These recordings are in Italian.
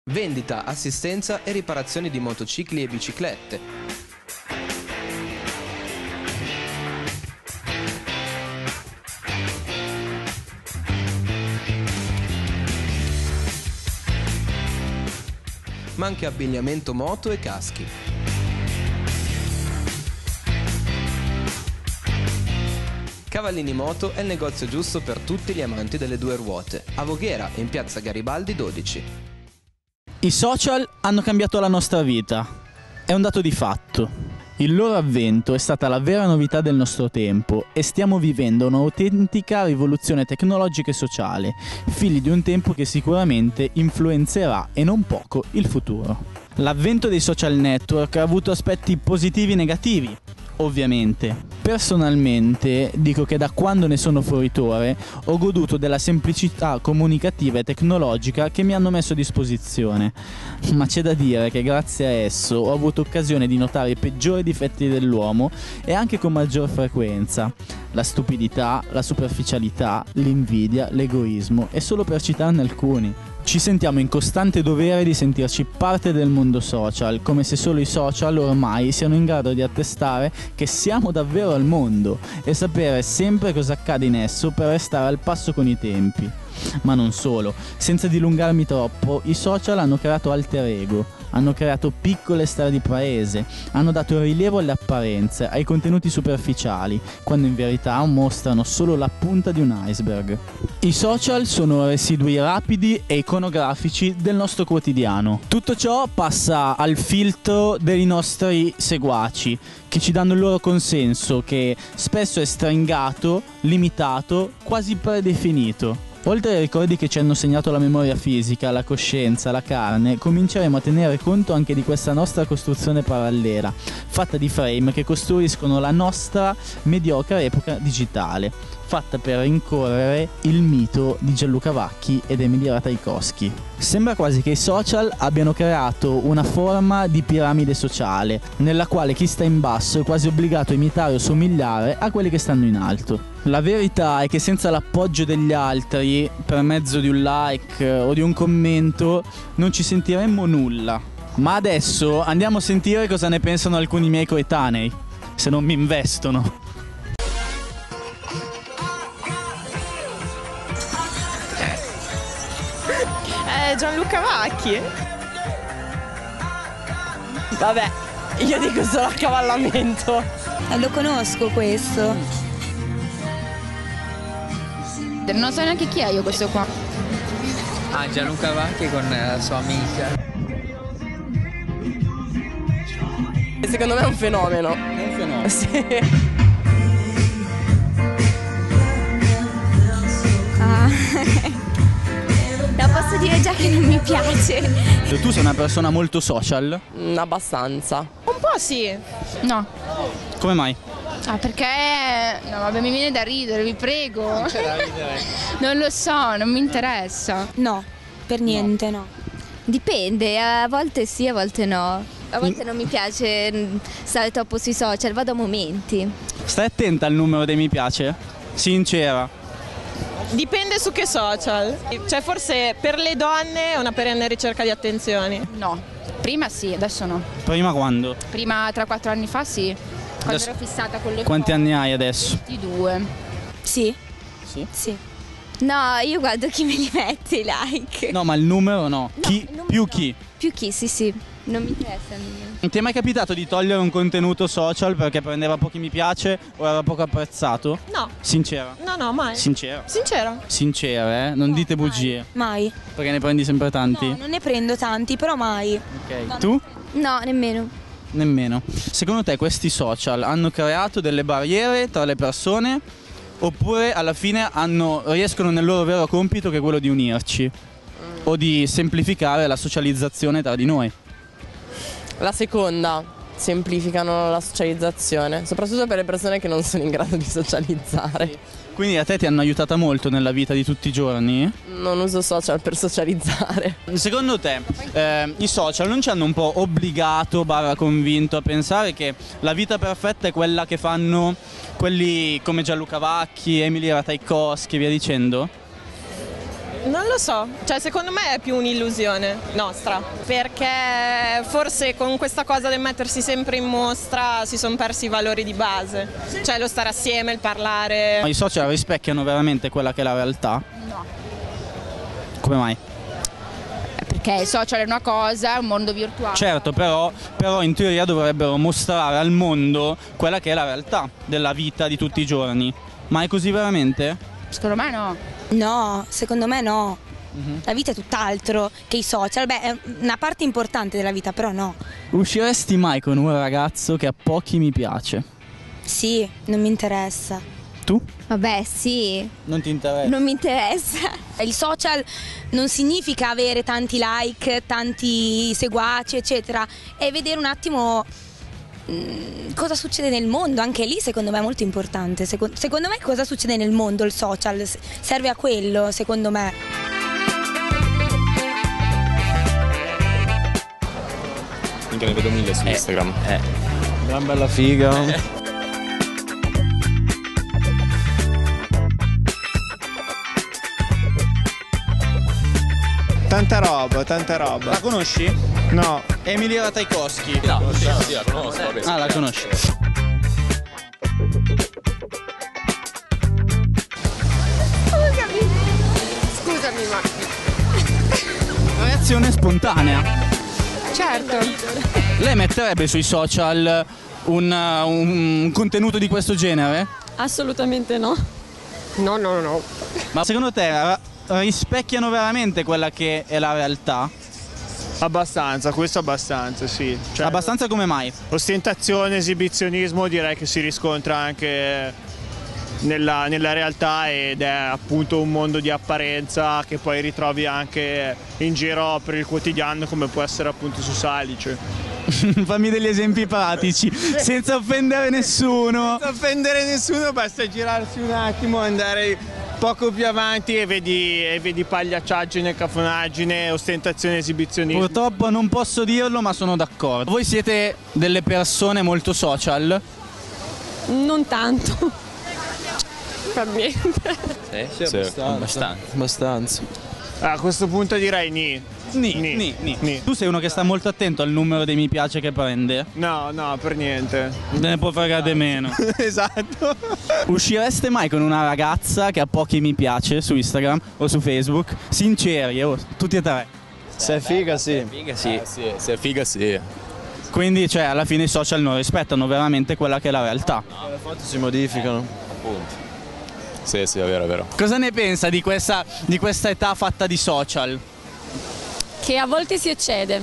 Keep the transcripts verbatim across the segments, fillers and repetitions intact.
Vendita, assistenza e riparazioni di motocicli e biciclette. Ma anche abbigliamento moto e caschi. Cavallini Moto è il negozio giusto per tutti gli amanti delle due ruote, a Voghera, in piazza Garibaldi dodici. I social hanno cambiato la nostra vita, è un dato di fatto. Il loro avvento è stata la vera novità del nostro tempo e stiamo vivendo un'autentica rivoluzione tecnologica e sociale, figli di un tempo che sicuramente influenzerà e non poco il futuro. L'avvento dei social network ha avuto aspetti positivi e negativi, ovviamente. Personalmente dico che da quando ne sono fruitore ho goduto della semplicità comunicativa e tecnologica che mi hanno messo a disposizione, ma c'è da dire che grazie a esso ho avuto occasione di notare i peggiori difetti dell'uomo e anche con maggior frequenza: la stupidità, la superficialità, l'invidia, l'egoismo, e solo per citarne alcuni. Ci sentiamo in costante dovere di sentirci parte del mondo social, come se solo i social ormai siano in grado di attestare che siamo davvero al mondo e sapere sempre cosa accade in esso per restare al passo con i tempi. Ma non solo, senza dilungarmi troppo, i social hanno creato alter ego, hanno creato piccole star di paese, hanno dato rilievo alle apparenze, ai contenuti superficiali, quando in verità mostrano solo la punta di un iceberg. I social sono residui rapidi e iconografici del nostro quotidiano. Tutto ciò passa al filtro dei nostri seguaci, che ci danno il loro consenso, che spesso è stringato, limitato, quasi predefinito. Oltre ai ricordi che ci hanno segnato la memoria fisica, la coscienza, la carne, cominceremo a tenere conto anche di questa nostra costruzione parallela, fatta di frame che costruiscono la nostra mediocre epoca digitale, fatta per rincorrere il mito di Gianluca Vacchi ed Emilia Ratajkowski. Sembra quasi che i social abbiano creato una forma di piramide sociale, nella quale chi sta in basso è quasi obbligato a imitare o somigliare a quelli che stanno in alto. La verità è che senza l'appoggio degli altri, per mezzo di un like o di un commento, non ci sentiremmo nulla. Ma adesso andiamo a sentire cosa ne pensano alcuni miei coetanei, se non mi investono. Eh, Gianluca Vacchi. Vabbè, io dico solo accavallamento. Eh, lo conosco questo. Non so neanche chi è io questo qua. Ah, Gianluca Vacchi con la sua amica. Secondo me è un fenomeno. È un fenomeno. Sì. Ah. No, posso dire già che non mi piace. Tu sei una persona molto social? Mm, abbastanza. Un po' sì. No. Come mai? Ah, perché... No, vabbè, mi viene da ridere, vi prego. Non c'è da ridere. Non lo so, non mi interessa. No, per niente no. Dipende, a volte sì, a volte no. A volte non mi piace stare troppo sui social, vado a momenti. Stai attenta al numero dei mi piace? Sincera. Dipende su che social. Cioè forse per le donne è una perenne ricerca di attenzioni. No. Prima sì, adesso no. Prima quando? Prima, tre quattro anni fa sì. Quando Adesso... ero fissata con le Quanti foto. anni hai adesso? ventidue. Sì? Sì. Sì. No, io guardo chi me li mette i like. No, ma il numero no. No, Chi? il numero Più no. chi? Più chi, sì sì. Non mi interessa il numero. Ti è mai capitato di togliere un contenuto social perché prendeva pochi mi piace o era poco apprezzato? No. Sincera. No, no, mai. Sincera. Sincera. Sincera, eh? Non dite bugie. Mai. Perché ne prendi sempre tanti? No, non ne prendo tanti, però mai. Ok. Tu? No, nemmeno. Nemmeno. Secondo te questi social hanno creato delle barriere tra le persone oppure alla fine hanno, riescono nel loro vero compito, che è quello di unirci o di semplificare la socializzazione tra di noi? La seconda, semplificano la socializzazione, soprattutto per le persone che non sono in grado di socializzare. Quindi a te ti hanno aiutata molto nella vita di tutti i giorni? Non uso social per socializzare. Secondo te eh, i social non ci hanno un po' obbligato, barra convinto a pensare che la vita perfetta è quella che fanno quelli come Gianluca Vacchi, Emilia Ratajkowski e via dicendo? Non lo so, cioè secondo me è più un'illusione nostra, perché forse con questa cosa del mettersi sempre in mostra si sono persi i valori di base, cioè lo stare assieme, il parlare. Ma i social rispecchiano veramente quella che è la realtà? No. Come mai? Perché il social è una cosa, è un mondo virtuale. Certo, però, però in teoria dovrebbero mostrare al mondo quella che è la realtà della vita di tutti i giorni. Ma è così veramente? Secondo me no. No, secondo me no. Uh-huh. La vita è tutt'altro che i social. Beh, è una parte importante della vita, però no. Usciresti mai con un ragazzo che a pochi mi piace? Sì, non mi interessa. Tu? Vabbè, sì. Non ti interessa? Non mi interessa. Il social non significa avere tanti like, tanti seguaci, eccetera. È vedere un attimo mh, cosa succede nel mondo. Anche lì secondo me è molto importante. Secondo, secondo me cosa succede nel mondo, il social serve a quello, secondo me. Minchia, ne vedo mille su Instagram. Eh. Una bella figa. Eh. Tanta roba, tanta roba. La conosci? No. Emily Ratajkowski. No, sì, sì, la conosco. Vabbè, ah, la conosci. Scusami. Scusami, ma... Reazione spontanea. Certo. Lei metterebbe sui social un, un contenuto di questo genere? Assolutamente no. No, no, no. Ma secondo te rispecchiano veramente quella che è la realtà? Abbastanza, questo abbastanza, sì. Cioè, abbastanza come mai? Ostentazione, esibizionismo direi che si riscontra anche nella, nella realtà ed è appunto un mondo di apparenza che poi ritrovi anche in giro per il quotidiano come può essere appunto su Salice. Fammi degli esempi pratici, senza offendere nessuno. Senza offendere nessuno, basta girarsi un attimo, andare poco più avanti e vedi, e vedi pagliacciaggine, cafonaggine, ostentazione, esibizionismo. Purtroppo non posso dirlo, ma sono d'accordo. Voi siete delle persone molto social? Non tanto. Per niente. Sì, sì, sì, abbastanza. abbastanza. abbastanza. A questo punto direi ni. Ni, ni, ni, ni. ni. Tu sei uno che sta molto attento al numero dei mi piace che prende? No, no, per niente. Te ne può fregare meno. Esatto. Uscireste mai con una ragazza che ha pochi mi piace su Instagram o su Facebook? Sinceri, oh, tutti e tre. Se è figa, sì. Se è figa, sì. Eh, sì. Se è figa, sì. Quindi, cioè, alla fine i social non rispettano veramente quella che è la realtà. No. Le foto si modificano. Eh, appunto. Sì, sì, è vero, è vero. Cosa ne pensa di questa, di questa età fatta di social? Che a volte si eccede.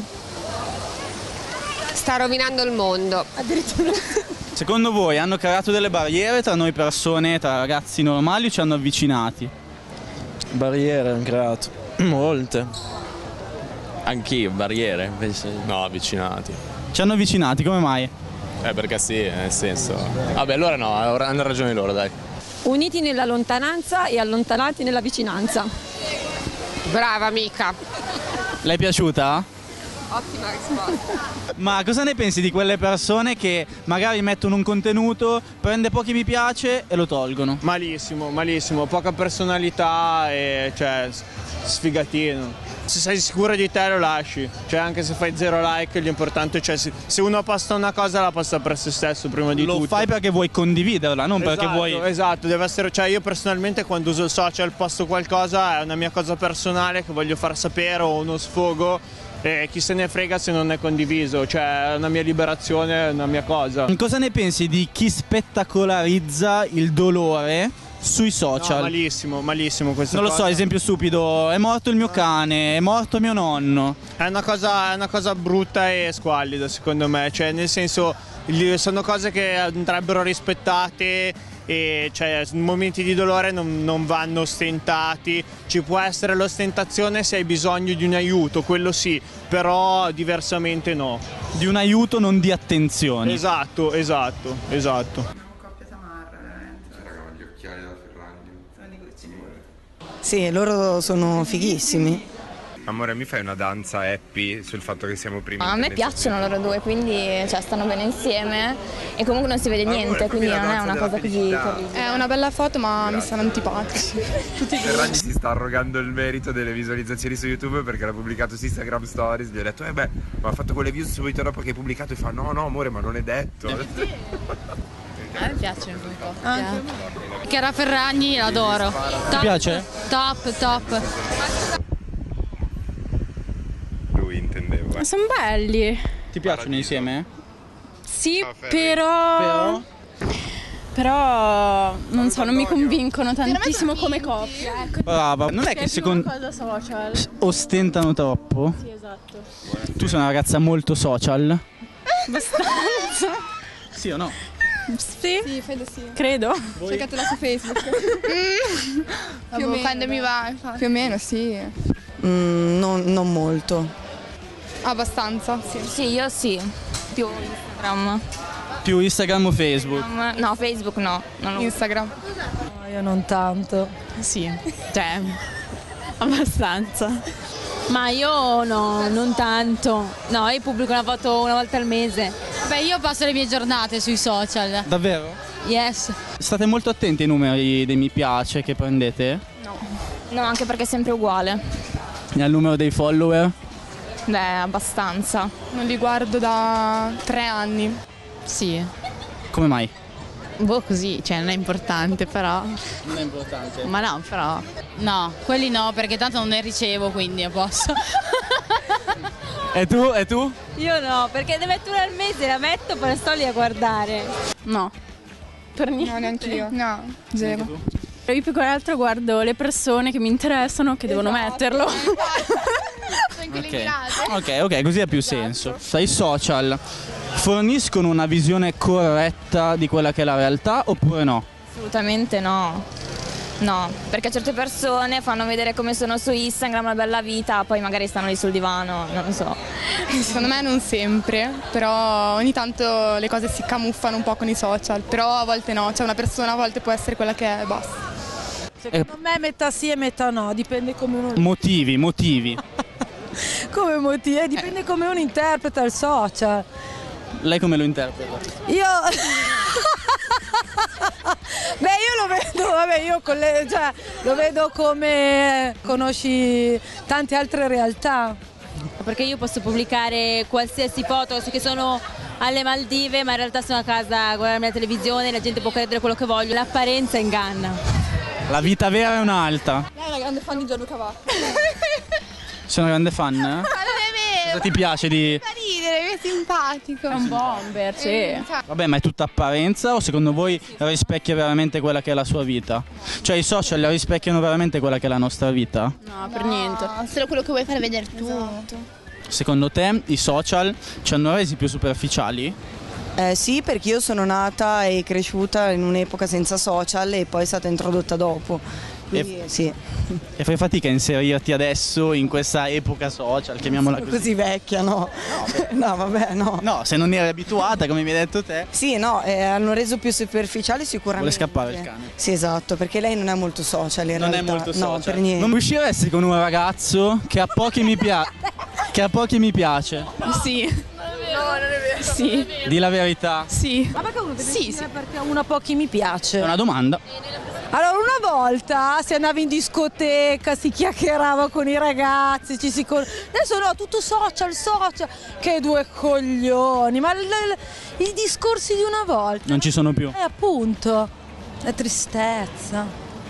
Sta rovinando il mondo. Addirittura. Secondo voi hanno creato delle barriere tra noi persone, tra ragazzi normali o ci hanno avvicinati? Barriere hanno creato. Molte. Anch'io, barriere invece. No, avvicinati. Ci hanno avvicinati, come mai? Eh, perché sì, nel senso. Vabbè, allora no, hanno ragione loro, dai. Uniti nella lontananza e allontanati nella vicinanza. Brava amica. Le è piaciuta? Ottima risposta. Ma cosa ne pensi di quelle persone che magari mettono un contenuto, prende pochi mi piace e lo tolgono? Malissimo, malissimo, poca personalità e cioè sfigatino. Se sei sicuro di te lo lasci, cioè anche se fai zero like l'importante è cioè se uno posta una cosa la posta per se stesso prima di lo tutto. Lo fai perché vuoi condividerla, non esatto, perché vuoi... Esatto, deve essere, cioè io personalmente quando uso il social posto qualcosa è una mia cosa personale che voglio far sapere o uno sfogo e chi se ne frega se non è condiviso, cioè è una mia liberazione, è una mia cosa. Cosa ne pensi di chi spettacolarizza il dolore sui social? No, malissimo, malissimo questa Non lo cosa. so, esempio stupido, è morto il mio cane, è morto mio nonno. È una cosa, è una cosa brutta e squallida secondo me, cioè nel senso sono cose che andrebbero rispettate e cioè in momenti di dolore non, non vanno ostentati. Ci può essere l'ostentazione se hai bisogno di un aiuto, quello sì, però diversamente no. Di un aiuto, non di attenzioni. Esatto, esatto, esatto. Sì, loro sono fighissimi. Amore, mi fai una danza happy sul fatto che siamo primi? A me piacciono loro due, quindi cioè, stanno bene insieme e comunque non si vede niente, quindi non è una cosa così terribile. È una bella foto, ma mi stanno antipatici. Tutti Ferragni si sta arrogando il merito delle visualizzazioni su YouTube perché l'ha pubblicato su Instagram Stories. Gli ho detto, eh beh, ma ha fatto quelle views subito dopo che hai pubblicato, e fa, no, no, amore, ma non è detto. A me piace un po'. Ah. Chiara Ferragni l'adoro. Ti piace? Top, top. Lui intendevo. Ma sono belli. Ti piacciono insieme? Sì, però... Però? Però non so, non mi convincono tantissimo come coppia. Ecco. Brava, non è che secondo... cosa social. ostentano troppo? Sì, esatto. Tu sei una ragazza molto social? Abbastanza. Sì o no? Sì? Sì, credo sì. Credo. Cercatela su Facebook. Mm. Più o meno. Quando mi va, infatti. Più o meno, sì. Mm, non, non molto. Abbastanza, sì. Sì, io sì, più Instagram. Più Instagram o Facebook? No, Facebook no. Non lo... Instagram. No, io non tanto. Sì, cioè, abbastanza. Ma io no, non tanto. No, io pubblico una foto una volta al mese. Beh, io passo le mie giornate sui social. Davvero? Yes. State molto attenti ai numeri dei mi piace che prendete? No. No, anche perché è sempre uguale. E al numero dei follower? Beh, abbastanza. Non li guardo da tre anni. Sì. Come mai? Boh, così, cioè non è importante però. Non è importante. Ma no, però. No, quelli no, perché tanto non ne ricevo, quindi a posto. E tu? E tu? Io no, perché ne metto una al mese, la metto, poi sto lì a guardare. No. Per niente. No, neanche io. No, zero. Io più che altro guardo le persone che mi interessano che devono metterlo. Ok, ok, ok, così ha più senso. I social forniscono una visione corretta di quella che è la realtà oppure no? Assolutamente no. No, perché certe persone fanno vedere come sono su Instagram, una bella vita, poi magari stanno lì sul divano, non lo so. Secondo me non sempre, però ogni tanto le cose si camuffano un po' con i social, però a volte no, cioè una persona a volte può essere quella che è, basta. Secondo me metà sì e metà no, dipende come uno... Motivi, motivi. Come motivi? Eh, dipende eh. come uno interpreta il social. Lei come lo interpreta? Io... Beh, io lo vedo, vabbè, io con le, cioè, lo vedo come conosci tante altre realtà. Perché io posso pubblicare qualsiasi foto che sono alle Maldive, ma in realtà sono a casa a guardare la televisione, la gente può credere quello che voglio, l'apparenza inganna. La vita vera è un'alta. Lei è una grande fan di Gianluca Vacca. Sei una grande fan? Eh? Ma non è vero! Cosa ti piace di... Fa ridere, è simpatico. È un bomber, sì. Vabbè, ma è tutta apparenza o secondo voi rispecchia veramente quella che è la sua vita? Cioè i social rispecchiano veramente quella che è la nostra vita? No, per niente. Solo quello che vuoi far vedere tu. Esatto. Secondo te i social ci hanno resi più superficiali? Eh, sì, perché io sono nata e cresciuta in un'epoca senza social e poi è stata introdotta dopo. Quindi, e, sì. E fai fatica a inserirti adesso in questa epoca social, chiamiamola così? Così vecchia, no? No, no, vabbè, no. No, se non eri abituata, come mi hai detto te. Sì, no, eh, hanno reso più superficiali sicuramente. Vuole scappare il cane. Sì, esatto, perché lei non è molto social in non realtà. Non è molto social. No, per niente. Non riusciresti con un ragazzo che a pochi mi piace? Che a pochi mi piace? Sì. No, non è vero. Sì. Di la verità. Sì. Ma perché uno deve sì, dire sì. perché uno a pochi mi piace? È una domanda. Allora, una volta si andava in discoteca, si chiacchierava con i ragazzi, ci si con... Adesso no, tutto social, social. Che due coglioni, ma l- l- i discorsi di una volta. Non ci sono più. Eh, appunto. È tristezza.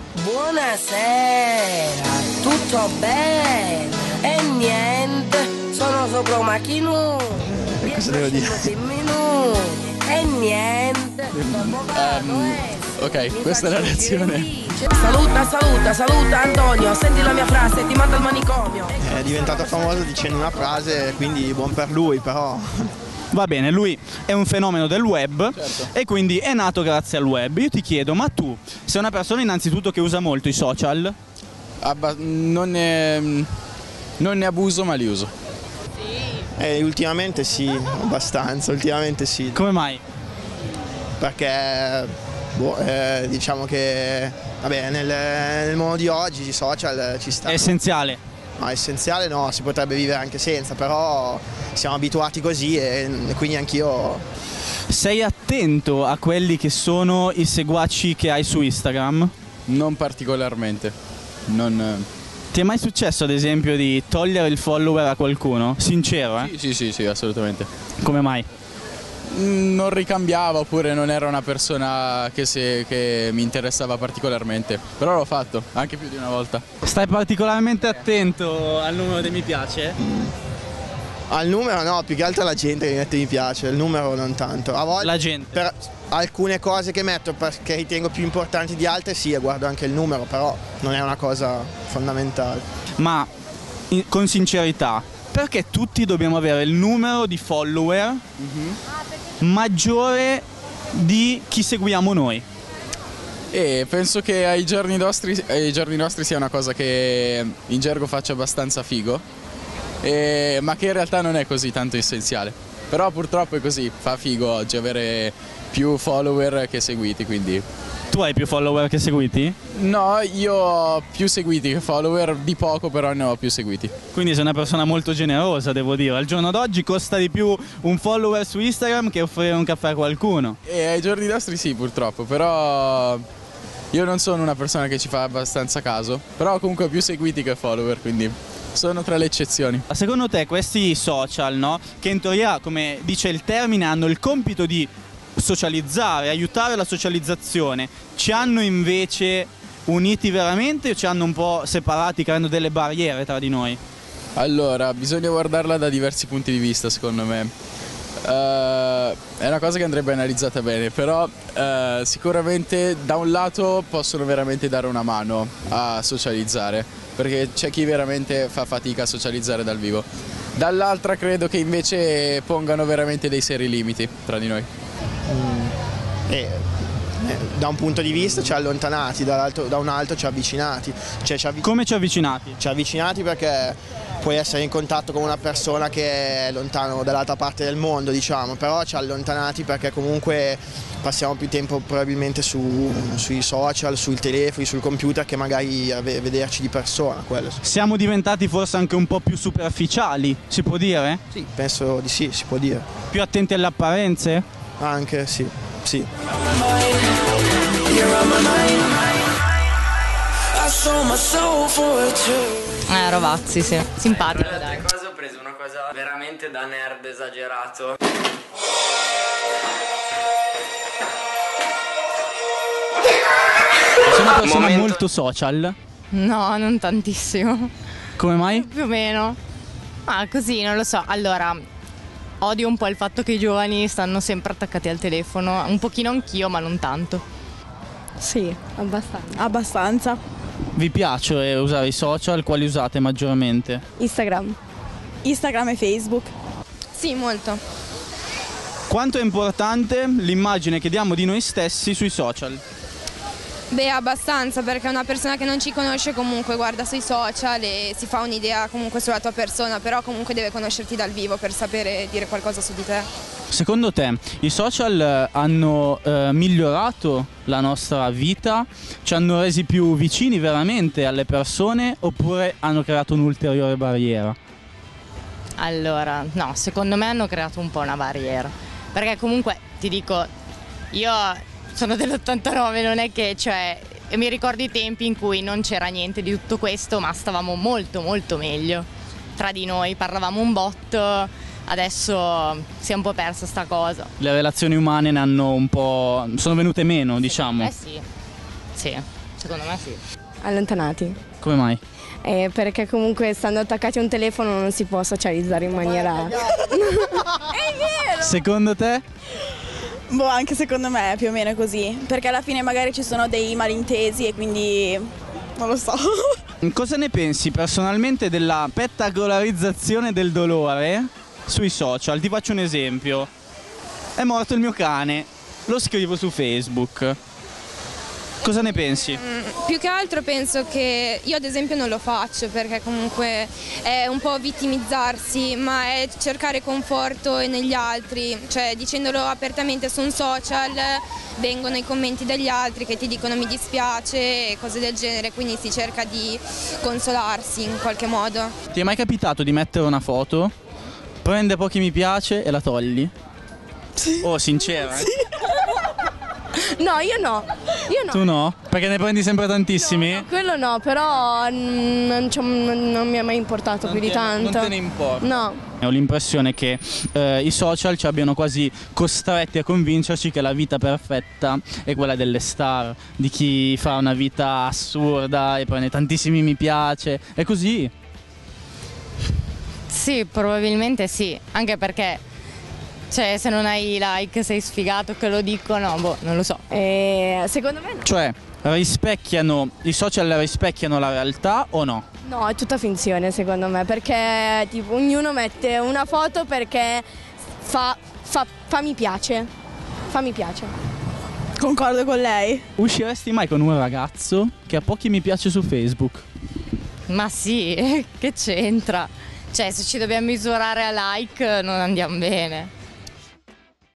Buonasera, tutto bene? E niente, sono sopra un macchinone. Cosa devo dire? Minuti, e niente. Um, ok, questa è la reazione. Saluta, saluta, saluta Antonio, senti la mia frase, ti mando al manicomio. È diventato famoso dicendo una frase, quindi buon per lui, però. Va bene, lui è un fenomeno del web, certo. E quindi è nato grazie al web. Io ti chiedo, ma tu sei una persona innanzitutto che usa molto i social? Abba- non, ne, non ne abuso, ma li uso. Eh, ultimamente sì, abbastanza, ultimamente sì. Come mai? Perché boh, eh, diciamo che vabbè, nel, nel mondo di oggi i social ci stanno. È essenziale. No, essenziale no, si potrebbe vivere anche senza, però siamo abituati così e, e quindi anch'io... Sei attento a quelli che sono i seguaci che hai su Instagram? Non particolarmente, non... Ti è mai successo ad esempio di togliere il follower a qualcuno? Sincero, eh? Sì, sì, sì, sì, assolutamente. Come mai? Non ricambiava oppure non era una persona che, se, che mi interessava particolarmente, però l'ho fatto, anche più di una volta. Stai particolarmente attento al numero dei mi piace? Al numero no, più che altro alla gente che mi mette mi piace, il numero non tanto. A volte la gente? Per alcune cose che metto perché ritengo più importanti di altre sì, guardo anche il numero, però non è una cosa fondamentale. Ma in, con sincerità, perché tutti dobbiamo avere il numero di follower mm-hmm. maggiore di chi seguiamo noi? E penso che ai giorni nostri, ai giorni nostri sia una cosa che in gergo faccia abbastanza figo, e, ma che in realtà non è così tanto essenziale. Però purtroppo è così, fa figo oggi avere più follower che seguiti, quindi... Tu hai più follower che seguiti? No, io ho più seguiti che follower, di poco però ne ho più seguiti. Quindi sei una persona molto generosa, devo dire. Al giorno d'oggi costa di più un follower su Instagram che offrire un caffè a qualcuno. E ai giorni nostri sì, purtroppo, però io non sono una persona che ci fa abbastanza caso, però comunque ho più seguiti che follower, quindi sono tra le eccezioni. Secondo te questi social, no, che in teoria, come dice il termine, hanno il compito di socializzare, aiutare la socializzazione, ci hanno invece uniti veramente o ci hanno un po' separati, creando delle barriere tra di noi? Allora, bisogna guardarla da diversi punti di vista, secondo me. Uh, è una cosa che andrebbe analizzata bene, però uh, sicuramente da un lato possono veramente dare una mano a socializzare, perché c'è chi veramente fa fatica a socializzare dal vivo. Dall'altra credo che invece pongano veramente dei seri limiti tra di noi. Mm. E, eh, da un punto di vista ci ha allontanati, da un altro ci ha avvicinati. Cioè, ci avvic- Come ci ha avvicinati? Ci ha avvicinati perché puoi essere in contatto con una persona che è lontano dall'altra parte del mondo, diciamo, però ci ha allontanati perché comunque passiamo più tempo probabilmente su, sui social, sui telefoni, sul computer che magari a vederci di persona. Quello. Siamo diventati forse anche un po' più superficiali, si può dire? Sì, penso di sì, si può dire. Più attenti alle apparenze? Anche, sì, sì. Eh, Rovazzi, sì. Simpatico, dai. Cosa ho preso? Una cosa veramente da nerd esagerato. Sei una persona Momento. molto social? No, non tantissimo. Come mai? Più o meno. Ah, così, non lo so. Allora, odio un po' il fatto che i giovani stanno sempre attaccati al telefono. Un pochino anch'io, ma non tanto. Sì, abbastanza. Abbastanza. Vi piace usare i social? Quali usate maggiormente? Instagram. Instagram e Facebook. Sì, molto. Quanto è importante l'immagine che diamo di noi stessi sui social? Beh, abbastanza, perché una persona che non ci conosce comunque guarda sui social e si fa un'idea comunque sulla tua persona, però comunque deve conoscerti dal vivo per sapere dire qualcosa su di te. Secondo te i social hanno eh, migliorato la nostra vita, ci hanno resi più vicini veramente alle persone oppure hanno creato un'ulteriore barriera? Allora, no, secondo me hanno creato un po' una barriera, perché comunque ti dico, io sono dell'ottantanove, non è che, cioè, mi ricordo i tempi in cui non c'era niente di tutto questo, ma stavamo molto molto meglio tra di noi, parlavamo un botto, adesso si è un po' persa sta cosa. Le relazioni umane ne hanno un po', sono venute meno, diciamo. Eh sì, sì, secondo me sì. Allontanati. Come mai? Eh, perché comunque stando attaccati a un telefono non si può socializzare in maniera... È vero! Secondo te? Boh, anche secondo me è più o meno così, perché alla fine magari ci sono dei malintesi e quindi non lo so. Cosa ne pensi personalmente della spettacolarizzazione del dolore sui social? Ti faccio un esempio. È morto il mio cane, lo scrivo su Facebook. Cosa ne pensi? Mm, più che altro penso che io ad esempio non lo faccio perché comunque è un po' vittimizzarsi, ma è cercare conforto negli altri, cioè dicendolo apertamente su un social vengono i commenti degli altri che ti dicono mi dispiace e cose del genere, quindi si cerca di consolarsi in qualche modo. Ti è mai capitato di mettere una foto, prende pochi mi piace e la togli? Sì. Oh, sincera? Sì. No, io no. Io no. Tu no? Perché ne prendi sempre tantissimi? No, no, quello no, però mm, non, non, non mi è mai importato Non più ti- di tanto. non te ne importa? No. Ho l'impressione che eh, i social ci abbiano quasi costretti a convincerci che la vita perfetta è quella delle star, di chi fa una vita assurda e prende tantissimi mi piace. È così? Sì, probabilmente sì, anche perché cioè, se non hai i like sei sfigato che lo dicono, boh, non lo so. Eh, secondo me no. Cioè, rispecchiano, i social rispecchiano la realtà o no? No, è tutta finzione secondo me, perché tipo ognuno mette una foto perché fa, fa, fa mi piace. Fa mi piace. Concordo con lei. Usciresti mai con un ragazzo che ha pochi mi piace su Facebook? Ma sì, che c'entra? Cioè, se ci dobbiamo misurare a like non andiamo bene.